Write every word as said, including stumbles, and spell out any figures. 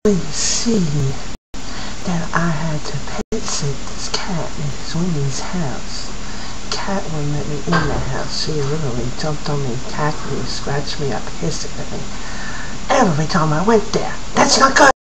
You see that I had to pet sit this cat in Sweeney's house. The cat wouldn't let me in the house. She literally jumped on me, attacked me, scratched me up, hissed at me every time I went there. That's not good.